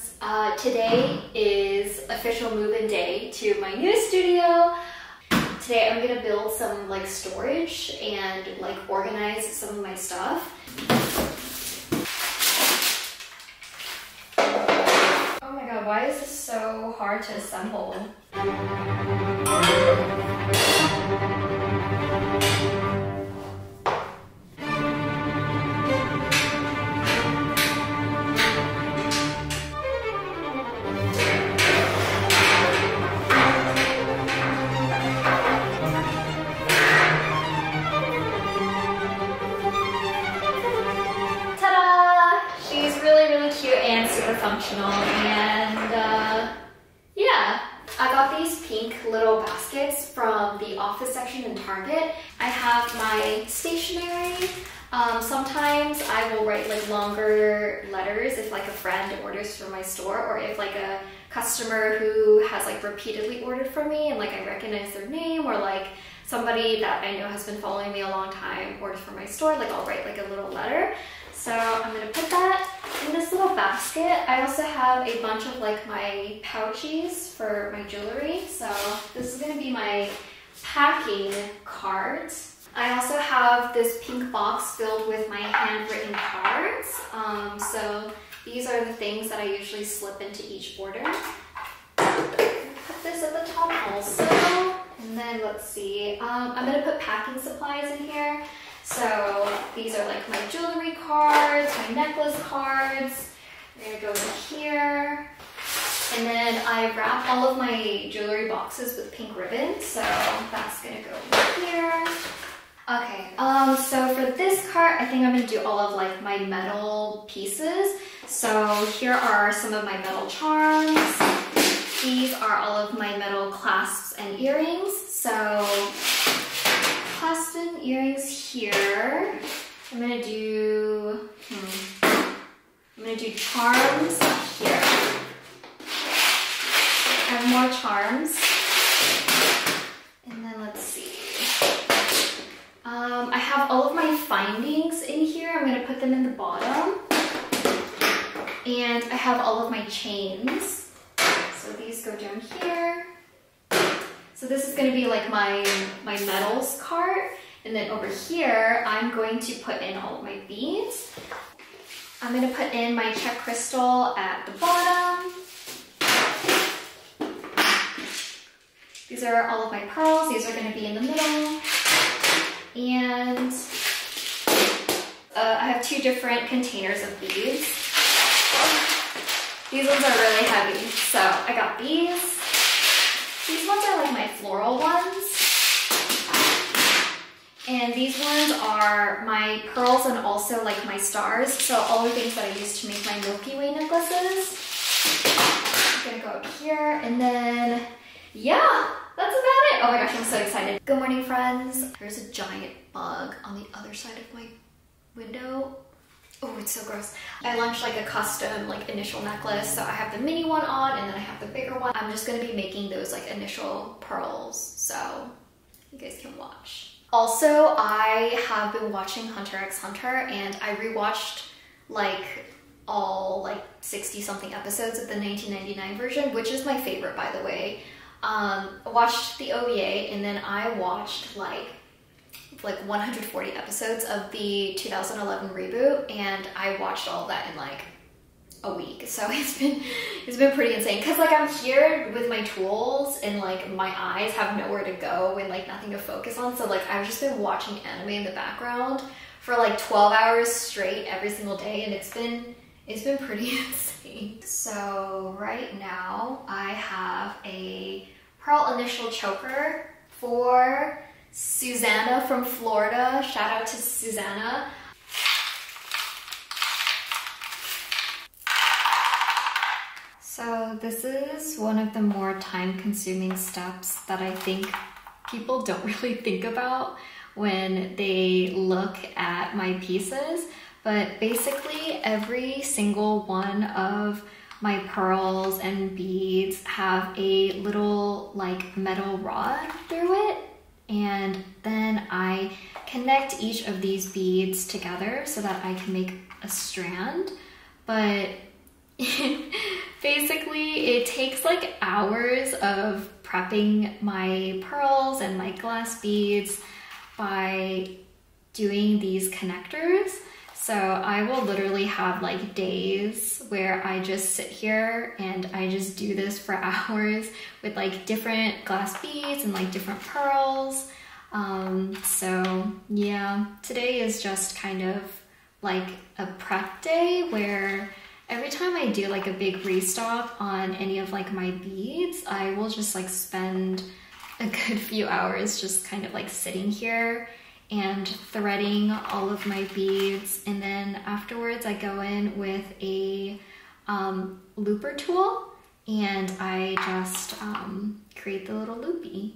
friends. Today is official move-in day to my new studio. Today I'm gonna build some like storage and like organize some of my stuff. Oh my god, why is this so hard to assemble? Functional, and yeah, I got these pink little baskets from the office section in Target. I have my stationery. Sometimes I will write like longer letters if like a friend orders from my store, or if like a customer who has like repeatedly ordered from me and like I recognize their name, or like somebody that I know has been following me a long time orders from my store, like I'll write like a little letter. So I'm gonna put that in this little basket. I also have a bunch of like my pouches for my jewelry. So this is gonna be my packing cards. I also have this pink box filled with my handwritten cards. So these are the things that I usually slip into each order. Put this at the top also. And then let's see, I'm gonna put packing supplies in here. So these are like my jewelry cards, my necklace cards. They're gonna go in here. And then I wrap all of my jewelry boxes with pink ribbon. So that's gonna go in here. Okay, so for this cart, I think I'm gonna do all of like my metal pieces. So here are some of my metal charms. These are all of my metal clasps and earrings. So clasps and earrings here. I'm gonna do charms here. I have more charms. And then let's see. I have all of my findings in here. I'm gonna put them in the bottom. And I have all of my chains. So these go down here. So this is going to be like my metals cart. And then over here, I'm going to put in all of my beads. I'm going to put in my check crystal at the bottom. These are all of my pearls. These are going to be in the middle. And I have two different containers of beads. These ones are really heavy. So I got these. These ones are like my floral ones. And these ones are my pearls and also like my stars. So all the things that I use to make my Milky Way necklaces. I'm gonna go up here, and then yeah, that's about it. Oh my gosh, I'm so excited. Good morning, friends. There's a giant bug on the other side of my window. Oh, it's so gross. I launched like a custom like initial necklace. So I have the mini one on, and then I have the bigger one. I'm just gonna be making those like initial pearls, so you guys can watch. Also, I have been watching Hunter x Hunter, and I rewatched like all like 60 something episodes of the 1999 version, which is my favorite, by the way. I watched the OVA, and then I watched like 140 episodes of the 2011 reboot, and I watched all of that in like a week. So it's been pretty insane, because like I'm here with my tools and like my eyes have nowhere to go and like nothing to focus on. So like I've just been watching anime in the background for like 12 hours straight every single day, and it's been pretty insane. So right now I have a pearl initial choker for Susanna from Florida. Shout out to Susanna. So this is one of the more time-consuming steps that I think people don't really think about when they look at my pieces. But basically every single one of my pearls and beads have a little like metal rod through it. And then I connect each of these beads together so that I can make a strand. But Basically, it takes like hours of prepping my pearls and my glass beads by doing these connectors. So I will literally have like days where I just sit here and I just do this for hours with like different glass beads and like different pearls. So yeah, today is just kind of like a prep day where every time I do like a big restock on any of like my beads, I will just like spend a good few hours just kind of like sitting here and threading all of my beads. And then afterwards I go in with a looper tool and I just create the little loopy.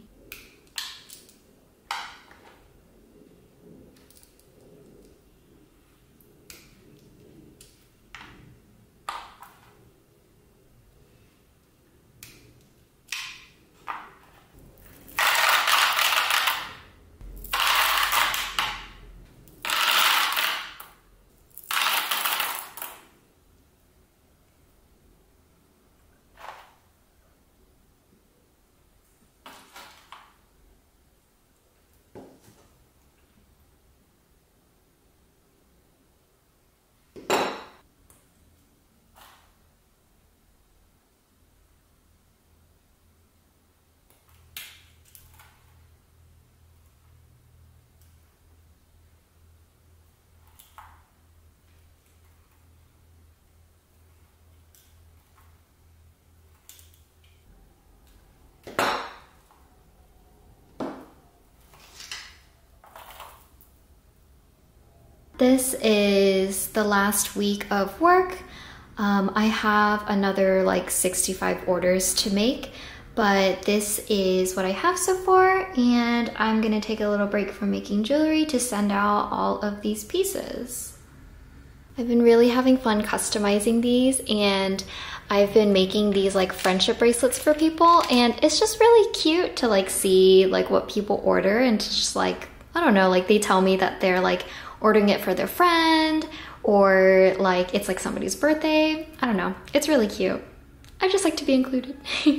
This is the last week of work. I have another like 65 orders to make, but this is what I have so far, and I'm gonna take a little break from making jewelry to send out all of these pieces. I've been really having fun customizing these, and I've been making these like friendship bracelets for people, and it's just really cute to like see like what people order and to just like, I don't know, like they tell me that they're like ordering it for their friend, or like it's like somebody's birthday. I don't know, it's really cute. I just like to be included.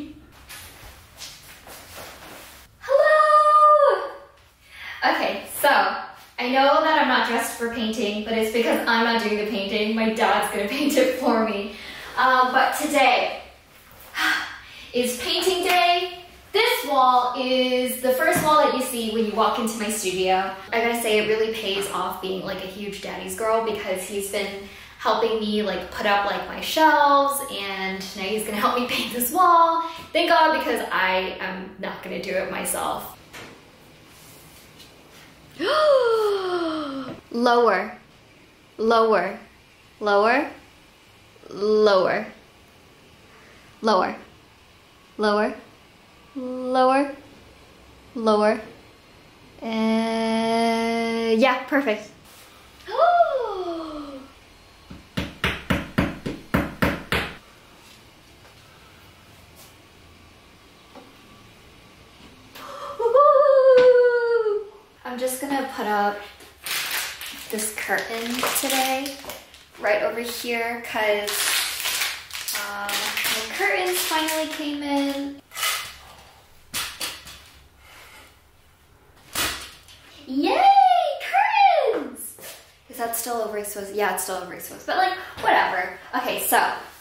Hello! Okay, so I know that I'm not dressed for painting, but it's because I'm not doing the painting. My dad's gonna paint it for me. But today is painting day. This wall is the first wall that you see when you walk into my studio. I gotta say, it really pays off being like a huge daddy's girl, because he's been helping me like put up like my shelves, and now he's gonna help me paint this wall. Thank God, because I am not gonna do it myself. Lower, lower, lower, lower, lower, lower, lower, lower. Yeah, perfect. I'm just gonna put up this curtain today right over here, because my curtains finally came in. Yay, curtains! Is that still overexposed? Yeah, it's still overexposed, but like, whatever. Okay, so,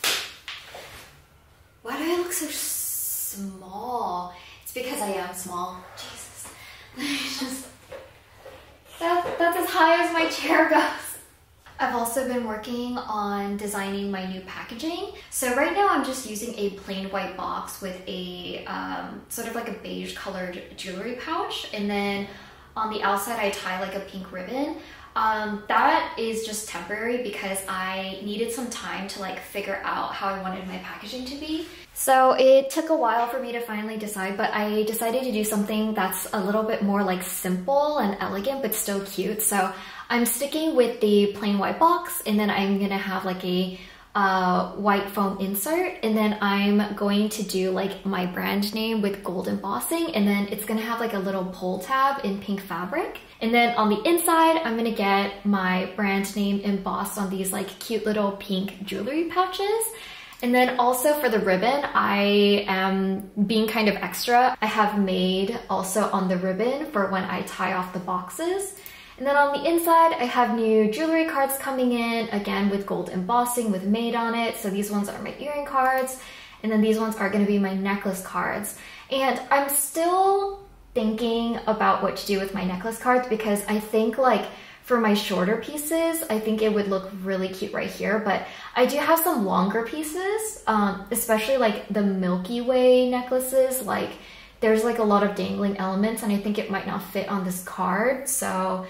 why do I look so small? It's because I am small. Jesus. That's as high as my chair goes. I've also been working on designing my new packaging. So right now I'm just using a plain white box with a sort of like a beige colored jewelry pouch, and then on the outside I tie like a pink ribbon. That is just temporary because I needed some time to like figure out how I wanted my packaging to be. So it took a while for me to finally decide, but I decided to do something that's a little bit more like simple and elegant, but still cute. So I'm sticking with the plain white box, and then I'm gonna have like a white foam insert, and then I'm going to do like my brand name with gold embossing, and then it's gonna have like a little pull tab in pink fabric. And then on the inside, I'm gonna get my brand name embossed on these like cute little pink jewelry pouches. And then also for the ribbon, I am being kind of extra. I have made also on the ribbon for when I tie off the boxes. And then on the inside, I have new jewelry cards coming in, again with gold embossing with Made on it. So these ones are my earring cards. And then these ones are gonna be my necklace cards. And I'm still thinking about what to do with my necklace cards because I think like for my shorter pieces, I think it would look really cute right here, but I do have some longer pieces, especially like the Milky Way necklaces. Like there's like a lot of dangling elements and I think it might not fit on this card. So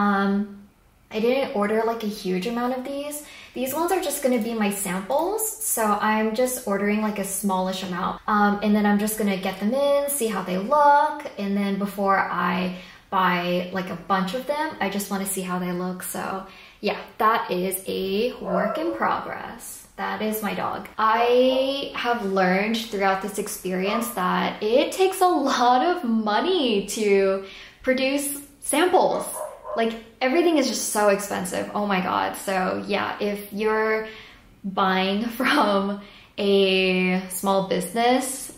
I didn't order like a huge amount of these. These ones are just gonna be my samples. So I'm just ordering like a smallish amount. And then I'm just gonna get them in, see how they look. And then before I buy like a bunch of them, I just wanna see how they look. So yeah, that is a work in progress. That is my dog. I have learned throughout this experience that it takes a lot of money to produce samples. Like everything is just so expensive. Oh my God. So yeah, if you're buying from a small business,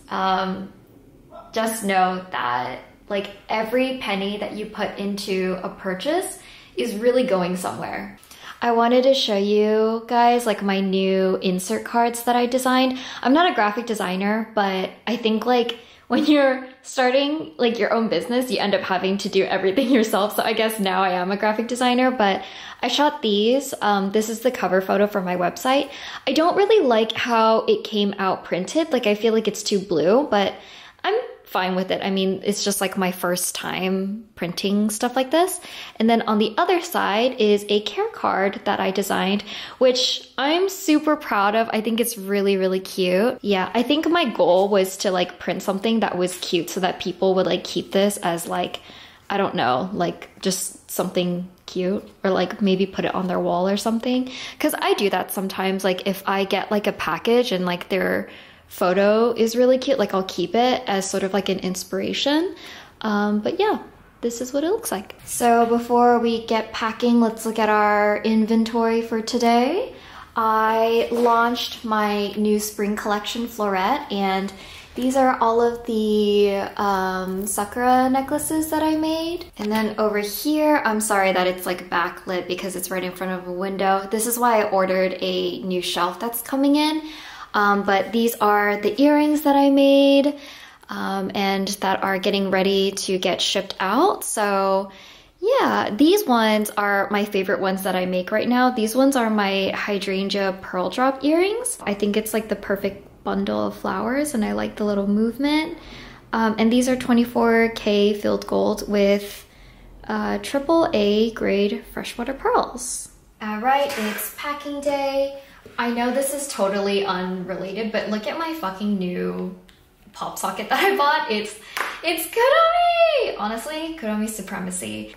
just know that like every penny that you put into a purchase is really going somewhere. I wanted to show you guys like my new insert cards that I designed. I'm not a graphic designer, but I think like when you're starting like your own business, you end up having to do everything yourself. So I guess now I am a graphic designer, but I shot these. This is the cover photo for my website. I don't really like how it came out printed. Like I feel like it's too blue, but I'm fine with it. I mean, it's just like my first time printing stuff like this. And then on the other side is a care card that I designed, which I'm super proud of. I think it's really, really cute. Yeah, I think my goal was to like print something that was cute so that people would like keep this as like, I don't know, like just something cute or like maybe put it on their wall or something. Cause I do that sometimes. Like if I get like a package and like their photo is really cute, like I'll keep it as sort of like an inspiration. But yeah, this is what it looks like. So before we get packing, let's look at our inventory for today. I launched my new spring collection floret, and these are all of the sakura necklaces that I made. And then over here, I'm sorry that it's like backlit because it's right in front of a window. This is why I ordered a new shelf that's coming in. But these are the earrings that I made and that are getting ready to get shipped out. So yeah, these ones are my favorite ones that I make right now. These ones are my hydrangea pearl drop earrings. I think it's like the perfect bundle of flowers and I like the little movement. And these are 24K filled gold with AAA grade freshwater pearls. All right, it's packing day. I know this is totally unrelated, but look at my fucking new pop socket that I bought. It's Kuromi! Honestly, Kuromi supremacy.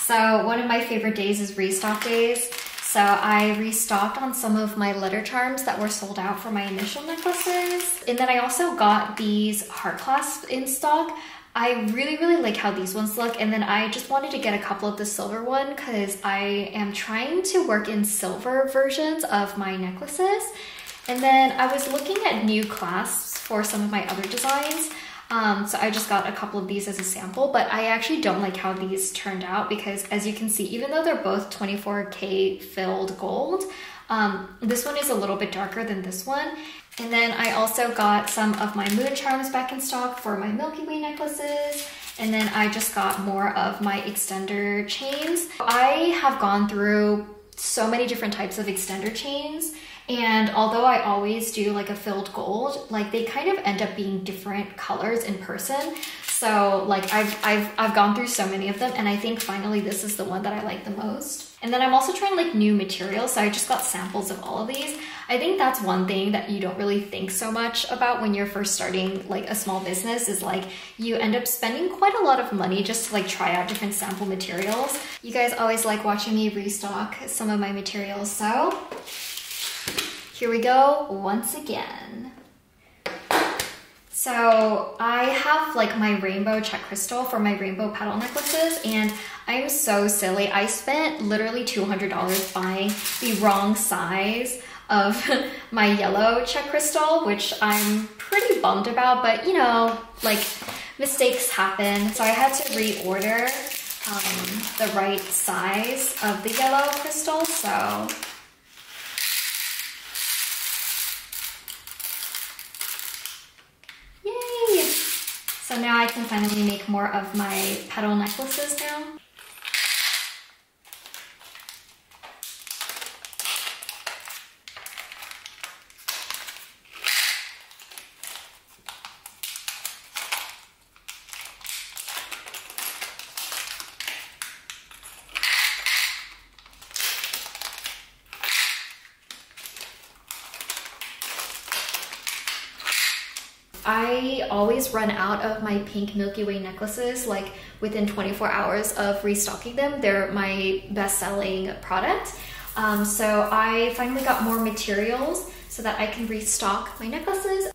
So one of my favorite days is restock days. So I restocked on some of my letter charms that were sold out for my initial necklaces. And then I also got these heart clasps in stock. I really like how these ones look, and then I just wanted to get a couple of the silver one because I am trying to work in silver versions of my necklaces. And then I was looking at new clasps for some of my other designs. So I just got a couple of these as a sample, but I actually don't like how these turned out because, as you can see, even though they're both 24K filled gold, this one is a little bit darker than this one. And then I also got some of my moon charms back in stock for my Milky Way necklaces. And then I just got more of my extender chains. I have gone through so many different types of extender chains. And although I always do like a filled gold, like they kind of end up being different colors in person. So like I've gone through so many of them, and I think finally this is the one that I like the most. And then I'm also trying like new materials. So I just got samples of all of these. I think that's one thing that you don't really think so much about when you're first starting like a small business, is like you end up spending quite a lot of money just to like try out different sample materials. You guys always like watching me restock some of my materials, so here we go once again. So I have like my rainbow check crystal for my rainbow petal necklaces, and I'm so silly. I spent literally $200 buying the wrong size of my yellow check crystal, which I'm pretty bummed about, but you know, like mistakes happen. So I had to reorder the right size of the yellow crystal, so so now I can finally make more of my petal necklaces now. I always run out of my pink Milky Way necklaces like within 24 hours of restocking them. They're my best-selling product. So I finally got more materials so that I can restock my necklaces.